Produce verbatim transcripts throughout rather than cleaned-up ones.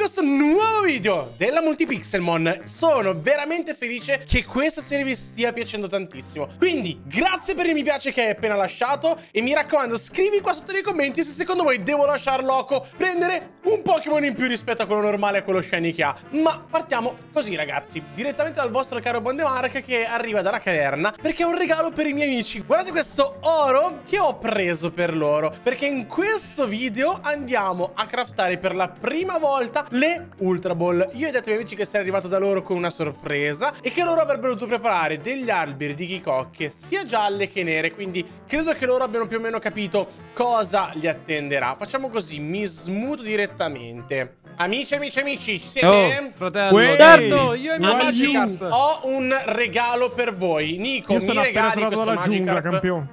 questo nuovo video della Multipixelmon. Sono veramente felice che questa serie vi stia piacendo tantissimo. Quindi grazie per il mi piace che hai appena lasciato. E mi raccomando, scrivi qua sotto nei commenti se secondo voi devo lasciar Loco prendere un Pokémon in più rispetto a quello normale e a quello shiny che ha. Ma partiamo così ragazzi, direttamente dal vostro caro Bondemark che arriva dalla caverna, perché è un regalo per i miei amici. Guardate questo oro che ho preso per loro, perché in questo video andiamo a craftare per la prima volta le Ultra Ball. Io ho detto ai miei amici che sarei arrivato da loro con una sorpresa e che loro avrebbero dovuto preparare degli alberi di ghicocche sia gialle che nere, quindi credo che loro abbiano più o meno capito cosa li attenderà. Facciamo così, mi smuto direttamente. Amici, amici, amici, ci siete? Oh, fratello, Uè, certo, io e il mio Amici, Magikarp. ho un regalo per voi. Nico, Io mi sono appena regali tornato questo dalla giungla, Magikarp? campione.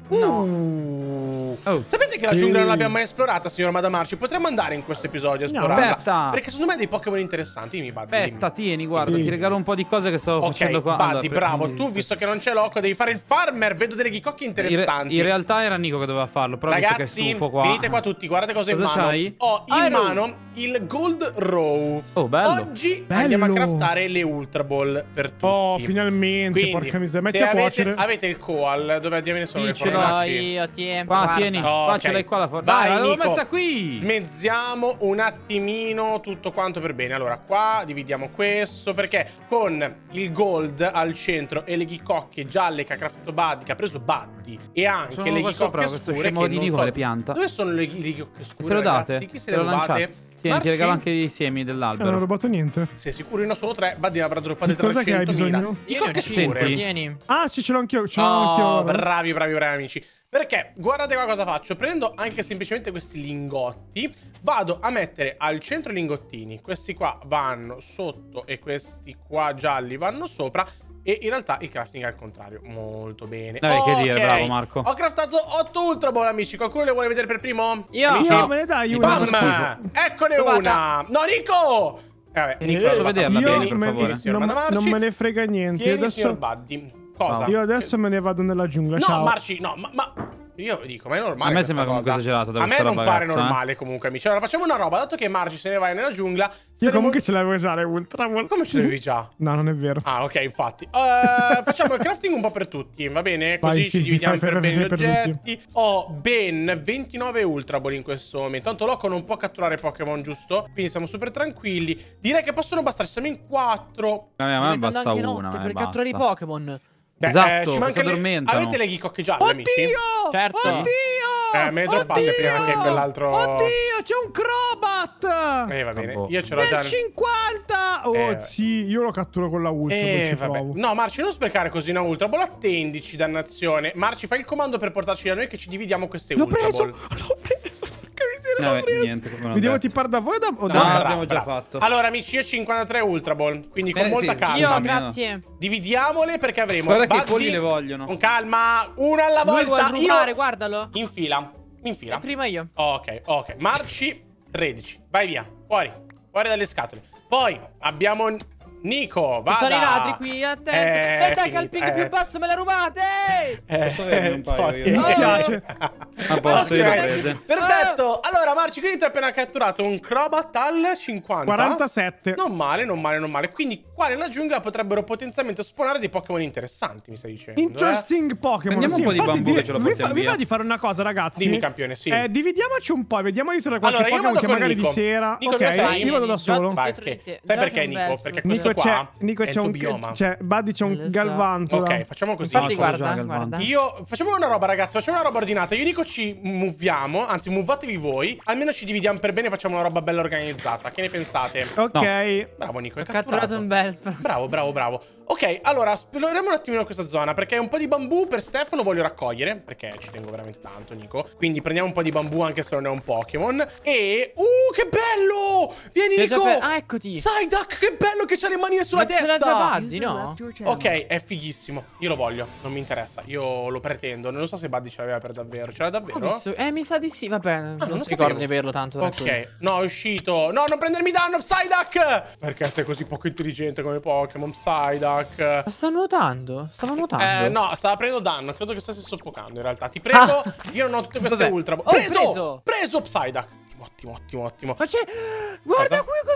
Uh. Oh. Sapete che la giungla non l'abbiamo mai esplorata, signor Madamarci? Potremmo andare in questo episodio a No, esplorarla. aspetta. Perché secondo me ha dei Pokémon interessanti. Dimmi, Buddy, Aspetta, dimmi. tieni, guarda, ti regalo un po' di cose che stavo Ok, facendo qua. Buddy, Allora, per- bravo. Tu, visto che non c'è Loco, devi fare il farmer. Vedo delle ghicocche in, re- interessanti. in realtà era Nico che doveva farlo, però visto che è Ragazzi, stufo qua. venite qua tutti, guardate cosa, Cosa in mano. c'hai? Ho in Ah, no. mano il Gold Row. Oh, bello. Oggi Bello. andiamo a craftare le Ultra Ball per tutti. Oh, finalmente, Quindi, porca miseria, metti se a avete, cuocere. avete il koal, dove diamine sono Sì, le ce l'ho fornaci? io, tieni. Qua, guarda. tieni, Oh, qua ok. ce l'hai qua la forza. Vai, Dai, l'avevo Nico. messa qui. Smezziamo un attimino tutto quanto per bene. Allora, qua dividiamo questo, perché con il gold al centro e le ghicocche gialle che ha craftato Buddy, che ha preso Buddy, e anche Sono le qua ghicocche sopra, questo scure, scemo che di non Nico so... le pianta. Dove sono le, le ghicocche scure, Te lo date? ragazzi? Chi se Te le lo rubate? lanciate. Tieni, ti Marci? regalo anche i semi Eh, non ho dell'albero. rubato niente. Sei sicuro? Io ne ho solo tre. Buddy avrà droppate Di cosa che hai trecentomila. bisogno? Ghicocche Senti. scure. Tieni. Ah, sì, ce l'ho anch'io, ce l'ho Oh, anch'io. guarda. bravi, bravi, bravi amici. Perché, guardate qua cosa faccio. Prendo anche semplicemente questi lingotti. Vado a mettere al centro i lingottini. Questi qua vanno sotto e questi qua gialli vanno sopra. E in realtà il crafting è al contrario. Molto bene. Dai, che dire, Ok. bravo, Marco. Ho craftato otto Ultra Ball, amici. Qualcuno le vuole vedere per primo? Io. Amici? Io me ne dai una. Bam! Bam! Eccone Provata. una. No, Nico! Eh, vabbè, Nico, Posso l'ha vederla Io bene, per me- favore? signor non, Madamarci. non me ne frega niente. Tieni, Io signor adesso, Buddy. Cosa? io adesso me ne vado nella giungla. No, Ciao. Marci, no, ma, ma io dico, ma è normale. A me questa sembra comunque cosa? esagerato da A me questa non roba, pare ragazza, eh. normale comunque, amici. Allora facciamo una roba, dato che Marci se ne va nella giungla. Io saremo- comunque ce l'avevo già le Ultra Ball. Come ce l'avevi già? No, non è vero. Ah, ok, infatti. Eh, facciamo il crafting un po' per tutti, va bene? Così Vai, ci sì, sì, dividiamo fai, per fai, bene fai, gli fai per oggetti. Ho ben ventinove Ultra Ball in questo momento. Tanto Loco non può catturare Pokémon, giusto? Quindi siamo super tranquilli. Direi che possono bastarci, siamo in quattro. A me, a me basta anche una. notte eh, per basta. catturare i Pokémon. Beh, Esatto, ci che manca si le- addormentano. Avete le ghicocche gialle, amici? Oddio! Certo. Oddio! Eh, me le droppate Oddio! prima che quell'altro- Oddio, c'è un Crobat! Eh, va bene. Vabbè. Io ce l'ho già. Del cinquanta! Oh, Eh. sì, io lo catturo con la Ultra, poi Eh, ci vabbè. provo. No, Marci, non sprecare così una Ultra Ball. Attendici, dannazione. Marci, fai il comando per portarci da noi che ci dividiamo queste L'ho Ultra preso! Ball. L'ho preso! Porca miseria, No, l'ho preso! niente, come non Vediamo, detto. ti par da voi o da, o da No, me? bravo, l'abbiamo già bravo. fatto. Allora, amici, io ho cinquantatré Ultra Ball. Quindi con Eh, molta sì, calma. Io, Almeno. grazie. Dividiamole perché avremo. Guarda che i Buddy- polli le vogliono. Con calma, una alla Lui volta. vuole rubare, Io guardalo. in fila. In fila. E prima io. Ok, ok. Marci tredici. Vai via. Fuori. Fuori dalle scatole. Poi abbiamo Nico. Vada. Ci sono i ladri qui, attento. Eh, E dai che al finita, ping eh. più basso me la rubate. Eh, Posso averne un paio eh, io? sì. Mi spiace. A posto, io le ho Ok. prese. Perfetto. Allora, Marci, quindi tu hai appena catturato un Crobat al cinquanta. quarantasette. Non male, non male, non male. Quindi qua nella giungla potrebbero potenzialmente spawnare dei Pokémon interessanti, mi stai dicendo. eh? Interesting Pokémon. Prendiamo sì, un po' di infatti, bambù di- che ce lo vi portiamo fa- Vi via. va di fare una cosa, ragazzi? Dimmi, campione, sì. Eh, dividiamoci un po' e vediamo di trovare qualche Allora, io Pokémon vado che con magari Nico. di sera. Nico, ok, dove sei? io vado da Vieni, solo. Vai, Già- perché- già sai perché, c'è un Nico? Vespa. Perché questo Nico qua c'è, Nico è c'è il tuo un bioma. c'è, Buddy c'è un Lo so. Galvantula. Ok, facciamo così. Infatti, No, sono guarda, già guarda. Io facciamo una roba, ragazzi. Facciamo una roba ordinata. Io e Nico ci muoviamo. Anzi, muovatevi voi. Almeno ci dividiamo per bene e facciamo una roba bella organizzata. Che ne pensate? Ok. Bravo, Nico. Hai Ho catturato un Vespa. Bravo, bravo, bravo. Ok, allora esploriamo un attimino questa zona, perché un po' di bambù per Steph lo voglio raccogliere, perché ci tengo veramente tanto, Nico. Quindi prendiamo un po' di bambù anche se non è un Pokémon. E... Uh, che bello! Vieni, Ti ho già Nico! pre- Ah, eccoti. Psyduck, che bello che c'ha le manine sulla Ma ce l'ha testa! già Buddy, no? Ok, è fighissimo. Io lo voglio, non mi interessa. Io lo pretendo. Non so se Buddy ce l'aveva per davvero. Ce l'ha Ho davvero? visto- Eh, mi sa di sì, vabbè. non non si sapevo. ricordo di averlo tanto. tranquillo. Ok, no, è uscito. No, non prendermi danno, Psyduck! Perché sei così poco intelligente come Pokémon, Psyduck? Ma sta nuotando? Stava nuotando? Eh, no, stava prendendo danno. Credo che stessi soffocando, in realtà. Ti prego, Ah. io non ho tutte queste Dov'è? ultra. Oh, Preso! preso! Preso Psyduck! Ottimo, ottimo, ottimo, ottimo. Ma c'è... Guarda Cosa? qui cosa c'è.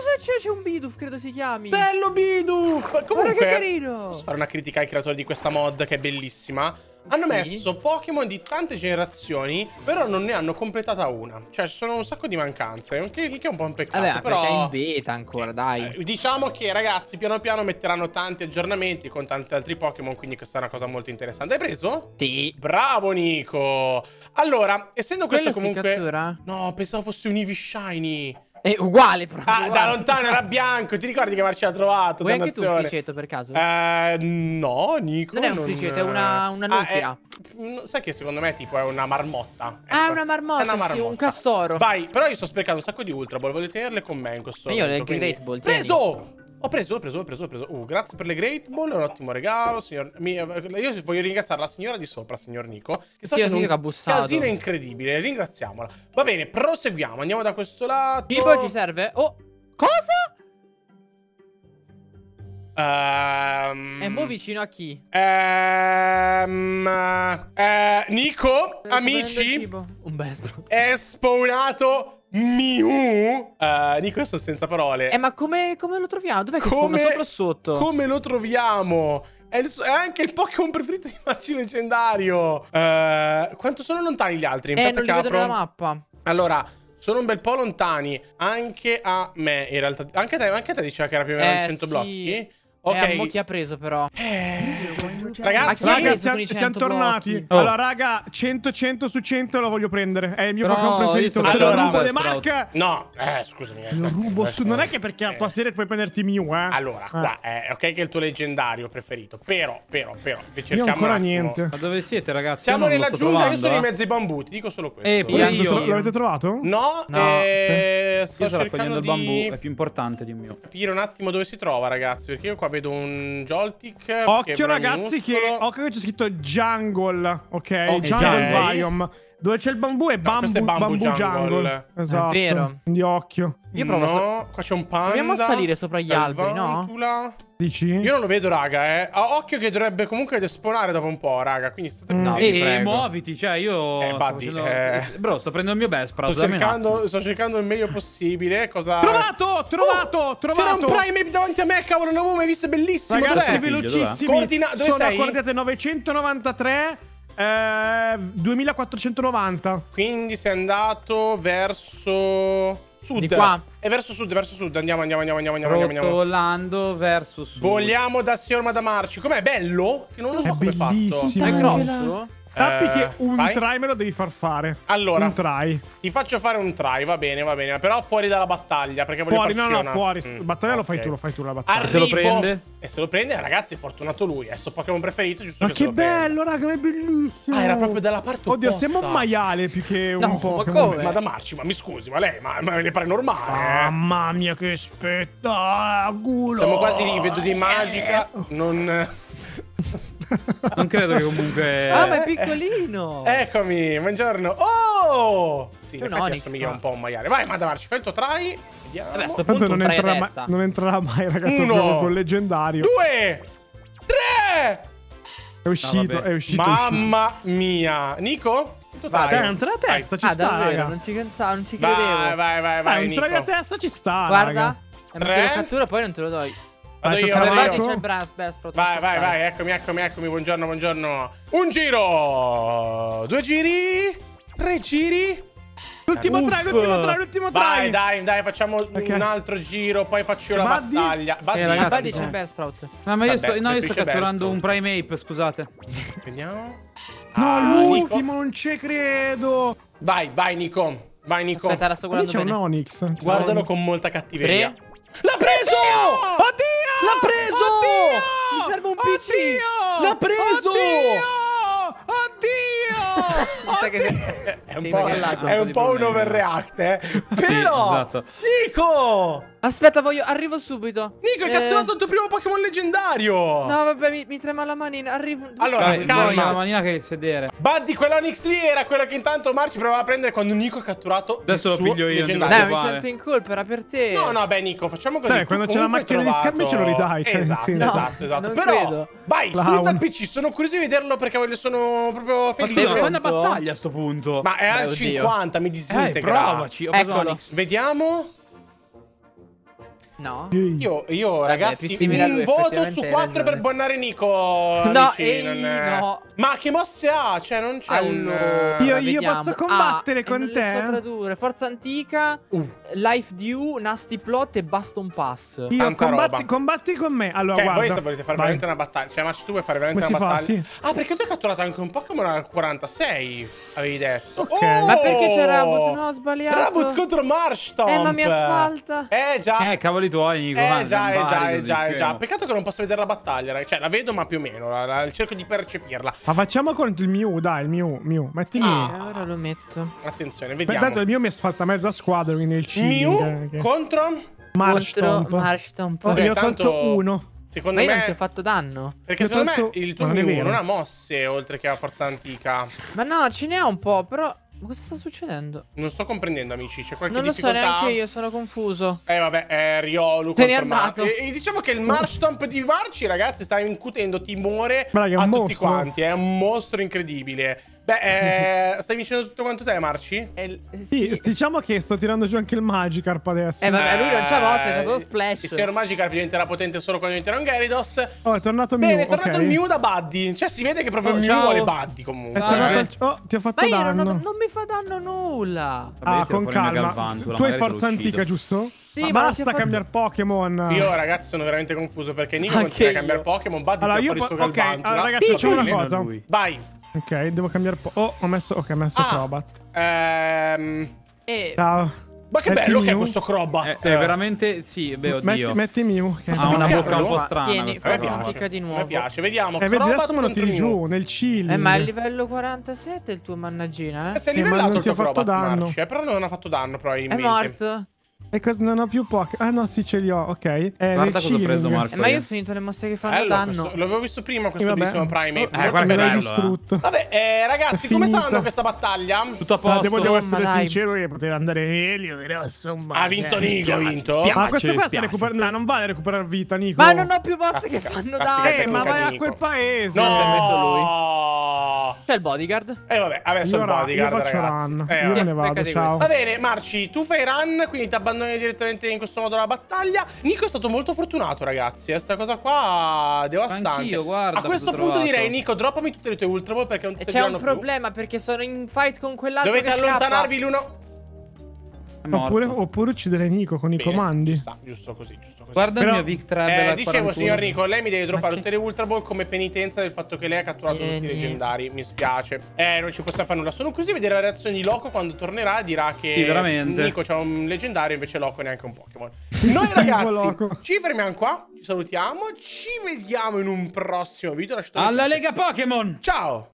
c'è un Bidoof, credo si chiami. Bello Bidoof! Guarda Comunque, che carino. posso fare una critica ai creatori di questa mod che è bellissima? Hanno Sì. messo Pokémon di tante generazioni, però non ne hanno completata una. Cioè, ci sono un sacco di mancanze, il che il che è un po' un peccato. Vabbè, però perché è in beta ancora, dai. Eh, diciamo che ragazzi piano piano metteranno tanti aggiornamenti con tanti altri Pokémon, quindi questa è una cosa molto interessante. Hai preso? Sì. Bravo Nico. Allora, essendo questo Quello si comunque cattura? No, pensavo fosse un Eevee Shiny. È uguale proprio. Ah, da guarda. lontano era bianco. Ti ricordi che Marci l'ha trovato? Vuoi anche tu un Dannazione. criceto per caso? Eh, no, Nico. Non è un criceto, è una- una nuclea. Ah, è- sai che secondo me tipo è una marmotta. Ah, Ecco. una marmotta, È una sì, marmotta. un castoro. Vai, però io sto sprecando un sacco di Ultra Ball. Voglio tenerle con me in questo Ma io momento, le quindi- Great Ball, tieni. Preso! Ho preso, ho preso, ho preso, ho preso. Uh, grazie per le Great Ball, è un ottimo regalo, signor. Mi- Io voglio ringraziare la signora di sopra, signor Nico, che sta Sì, ho facendo sentito un che ha bussato. casino incredibile. Ringraziamola. Va bene, proseguiamo. Andiamo da questo lato. Tipo ci serve? Oh, cosa? Ehm... È mo' vicino a chi? Ehm... eh, Nico, Sto prendendo amici, cibo. Un Bespro. è spawnato Mew. Eh, Nico, io sono senza parole. Eh, ma come, come lo troviamo? Dov'è che Come- spawna sopra o sotto? Come lo troviamo? È, il suo- è anche il Pokémon preferito di Marci leggendario. Eh, quanto sono lontani gli altri? Eh, Aspetta non li che vedo apro. nella mappa. Allora, sono un bel po' lontani. Anche a me, in realtà. Anche a te, anche a te diceva che era più o meno Eh, cento sì. blocchi. Ok. Ok. Eh, mo chi ha preso però? Eh, A ragazzi, chi ha Raga, preso siamo, con i siamo cento tornati. blocchi? Oh. Allora, raga, cento cento su cento lo voglio prendere. È il mio Però Pokémon io preferito. sto Te lo facendo rubo un de best Mark. no, eh, scusami. eh, Lo aspetta, rubo su. aspetta. Non è che perché a tua Eh. serie puoi prenderti Mew, eh. Allora, Eh. qua è ok che è il tuo leggendario preferito. Però, però, però, vi Io cerchiamo ancora un attimo. niente. Ma dove siete, ragazzi? Siamo io non nella lo sto giungla, io trovando, sono in eh. mezzo ai bambù, ti dico solo questo. Eh, pure L'avete, io. tro- l'avete trovato? No, No. eh, sto Io sto cercando raccogliendo il di bambù, è più importante di un mio. capire un attimo dove si trova, ragazzi, perché io qua vedo un Joltik. che Occhio, è ragazzi, che, minuscolo. occhio che c'è scritto Jungle. Ok, Ok. Jungle Biome. Dove c'è il bambù è No, bambù, questo è Bamboo bambù jungle. Jungle. Esatto. È vero. Quindi occhio. Io provo a No, qua c'è un panda. Proviamo a salire sopra gli alberi, no? Tarantula. Dici? Io non lo vedo, raga, eh. Ah, occhio che dovrebbe comunque despawnare dopo un po', raga. Quindi state Mm. No, attenti. vi E prego. muoviti, cioè io Eh, sto Buddy, facendo... eh. Bro, sto prendendo il mio best, però Sto dammi un cercando, attimo. sto cercando il meglio possibile. Cosa. Trovato, trovato, Oh, trovato. C'era un Prime davanti a me, cavolo, non l'avevo mai visto, è bellissimo. Ragazzi, Dov'è? veloce. velocissimi. Coordina- dove Sono sei? a coordinate novecentonovantatré, eh, duemilaquattrocentonovanta. Quindi sei andato verso sud. Di qua. È verso sud, verso sud. Andiamo, andiamo, andiamo, andiamo, andiamo, andiamo. Rotolando verso sud. Vogliamo da signor Madamarci. Com'è bello? Che non lo so È come è fatto. bellissimo. È Angela. grosso? Sappi Eh, che un vai. try me lo devi far fare. Allora. Un try. Ti faccio fare un try, va bene, va bene. Però fuori dalla battaglia, perché voglio Fuori, no, farci no, una- fuori. Mm, Battaglia lo ok. fai tu, lo fai tu la battaglia. Arrivo. Se lo prende? E se lo prende, ragazzi, è fortunato lui. È il suo Pokémon preferito, giusto Ma che se che lo prenda. bello, raga, ma è bellissimo. Ah, era proprio dalla parte Oddio, opposta. sembra un maiale più che un No, ma Pokémon. come? Ma da Marci, ma mi scusi, ma lei, ma, ma ne pare normale? eh? Mamma mia, che spettacolo. Siamo quasi lì, vedo di magica. Non. Non credo che comunque... Ah, ma è piccolino. Eccomi, buongiorno. Oh! Sì, in È un effetti Onix, assomiglia ma- un po' a un maiale. Vai, Madamarci, fai il tuo try. Vediamo. Vabbè, sto Tanto punto un non tre a entrerà, mai, testa. non entrerà mai, ragazzi. Uno. Uno. Con leggendario. Due! Tre! È uscito, vabbè. è uscito. è uscito. Mamma mia. Nico? Il tuo Vai, try. Dai, un tre a testa, ci Ah, sta, davvero, raga. non ci pensavo, non ci credevo. Vai, vai, vai, Dai, vai, un Nico. try a testa ci sta, Guarda, raga. eh, ma se lo Tre. cattura poi non te lo do. Vado Vai, io, tocca a vado Guarda io. che c'è il Brass Bespro. Vai, vai, vai, eccomi, eccomi, eccomi, buongiorno, buongiorno. Un giro, due giri, tre giri. L'ultimo Uff. try, l'ultimo try, l'ultimo try. Vai, dai, dai, facciamo Ok. un altro giro, poi faccio io la Buddy? battaglia. Buddy, Eh, ragazzi, Buddy c'è eh. il Bespro. No, ma io Vabbè, sto, no, io sto preferisce catturando Bespro. un Prime Ape, scusate. Vediamo. No, Ah, l'ultimo, Nico. non ci credo. Vai, vai, Nico. Vai, Nico. Aspetta, la sto Lì guardando c'è un bene. Onix. Guardalo con molta cattiveria. Tre. L'ha preso! Oddio! L'ha preso! Oddio! Mi serve un P C! Oddio! L'ha preso! Oddio! Mi sa che Oddio! sei- È un sei po', impallato. è un di po' un problemi. overreact, eh. Però, esatto. Nico! Aspetta, voglio. Arrivo subito. Nico, hai Eh, catturato il tuo primo Pokémon leggendario! No, vabbè, mi, mi trema la manina. Arrivo. Allora, Dai, calma. voglio la manina che il sedere. Buddy, quell'Onix lì era quello che intanto Marci provava a prendere quando Nico ha catturato Adesso il lo suo piglio io, leggendario. Dai, mi uguale. sento in colpa, era per te. No, no, beh, Nico, facciamo così. Dai, Tu quando c'è la comunque macchina hai di trovato- scambi ce lo ridai, cioè, nel Esatto, senso. esatto, No, esatto. non Però, credo. vai, Clown. sfrutta il P C. Sono curioso di vederlo perché voglio, sono proprio Ma felice. scusa, fai una Pronto? battaglia a sto punto. Ma è Beh, al oddio. cinquanta, mi Eh, disintegra. provaci. Ho preso Eccolo. Onix. Vediamo. No. Io, io Vabbè, ragazzi, più simile a lui, un voto effettivamente su hai quattro per ragione. bannare Nico. No, amici, ehi, non è- no. Ma che mosse ha? Cioè, non c'è Allora, un... Io- io vediamo. posso combattere Ah, con e non te? le so tradurre. Forza antica, Uh. Life Due, Nasty Plot e Baston Pass. Io Tanta combatti, roba. combatti con me. Allora, Cioè, guarda. voi se volete fare Vai. veramente una battaglia. Cioè, ma tu vuoi fare veramente Come una si fa? battaglia? Sì. Ah, perché tu hai catturato anche un Pokémon al quarantasei, avevi detto. Ok. Oh! Ma perché c'è Rabut? No, ho sbagliato. Rabut contro Marshtomp. Eh, ma mi asfalta. Eh, già. Eh, cavoli tuoi, Nico. Eh guarda, già, eh non già, vari eh così, già, eh già. scemo. Peccato che non posso vedere la battaglia, ragazzi. Cioè, la vedo, ma più o meno. La, la- cerco di percepirla. Ma facciamo contro il Mew, dai, il Mew. Mew. Metti Mew. Ah. Eh, ora lo metto. Attenzione, Beh, vediamo. tanto il Mew mi asfalta mezza squadra, quindi il C. Mew che- contro. Marshtomp. Contro Marshtomp. Oh, Vabbè, io ho tanto- tolto uno. Secondo Ma io me. non ti ho fatto danno. Perché Io ho secondo me tolto- il tuo ma non è Mew vero. non ha mosse oltre che a forza antica. Ma no, ce n'è un po', però... Ma cosa sta succedendo? Non sto comprendendo, amici. C'è qualche Non lo so difficoltà. neanche io, sono confuso. Eh vabbè, è Riolu Te ne contro è Mar- andato. e, e diciamo che il Marshtomp di Marci, ragazzi, sta incutendo timore Ma raga, è a un tutti mostro. quanti. È un mostro incredibile. Beh, eh, stai vincendo tutto quanto te, Marci? È il- Sì, sì. diciamo che sto tirando giù anche il Magikarp adesso. Eh, vabbè, lui non c'ha mosse, c'ha solo Il splash. signor Magikarp diventerà potente solo quando diventerà un Gyarados. Oh, è tornato Mew. Bene, è tornato ok. il Mew da Buddy. Cioè, si vede che proprio Oh, il Mew ciao. vuole Buddy È comunque. Dai, tornato eh. al- Oh, ti ho fatto Ma io danno. non, ho- non mi fa danno nulla. Vabbè, Ah, io tiro con fuori il calma. Megalvantula, Tu hai magari te lo forza uccido. antica, giusto? Sì, ma ma basta ti ho fatto- cambiare Pokémon. Io, ragazzi, sono veramente confuso perché Nico Anche continua a io. cambiare Pokémon. Buddy Allora, tira io fuori il po- suo ok, Galvantula. allora, ragazzi, facciamo una Almeno cosa. lui. Vai. Ok, devo cambiare po- Oh, ho messo. Ok, ho messo Ah. Crobat. Ehm... E... Ciao. Ma che Metti bello che è Mew. questo Crobat. È, è veramente... Sì, beh, Metti, oddio. metti Mew. Che Ha una piace, bocca un po' no? strana Tieni, questa A me forza cosa. antica piace, di a me nuovo. piace, vediamo. Eh, vedi, Crobat adesso me lo contro tiri Mew. giù nel chilling. Eh, ma è il livello quarantasette il tuo mannaggina, eh? Si è Eh, ma livellato non il ti ho tuo fatto Crobat, danno. Marci, eh, però non ha fatto danno È probabilmente. morto. E cosa non ho più Pokémon? Ah, no, sì, ce li ho. Ok. Eh, Guarda nel cosa ho preso, chilling. Marco. Eh, ma io ho io. finito le mosse che fanno Bello, danno. questo- l'avevo visto prima questo Eh, vabbè. bellissimo Primate. Oh, Molto guarda che me l'hai bello. bello, eh. distrutto. Vabbè, eh, ragazzi, È come sta finita. andando questa battaglia? Tutto a Ah, posto. devo, devo essere dai. sincero che poteva andare meglio, però insomma. Ha vinto cioè, Nico, ha vinto? Ma Piace, questo qua si spiace. recupera. No, non vale recuperare vita, Nico. Ma non ho più mosse Classica- che fanno classica danno. Eh, ma tecnica vai di a Nico. quel paese. No! C'è il bodyguard. E vabbè, adesso Io, il ra- bodyguard, io faccio ragazzi. run. Eh, io vabbè. me ne vado, beccati ciao. questo. Va bene, Marci, tu fai run, quindi ti abbandoni direttamente in questo modo la battaglia. Nico è stato molto fortunato, ragazzi. Questa cosa qua devastante. Anch'io, guarda A questo cosa ho punto trovato. direi, Nico, droppami tutte le tue Ultra Ball perché non ti E c'è serviranno un più. problema perché sono in fight con quell'altro Dovete che scappa. allontanarvi l'uno. È morto. Oppure, oppure uccidere Nico con i Bene, comandi. ci sta, giusto così, giusto così. Guarda Però- il mio Vic tre Eh, bella dicevo, quarantuno. signor Nico, lei mi deve droppare che- tutte le Ultra Ball come penitenza del fatto che lei ha catturato Eh, tutti i niente. leggendari. Mi spiace. Eh, non ci possiamo fare nulla. Sono curioso di vedere la reazione di Loco quando tornerà. Dirà che Sì, veramente. Nico c'ha un leggendario, invece Loco neanche un Pokémon. Noi ragazzi, Loco. ci fermiamo qua. Ci salutiamo. Ci vediamo in un prossimo video. Lasciate un Alla like. Lega Pokémon! Ciao!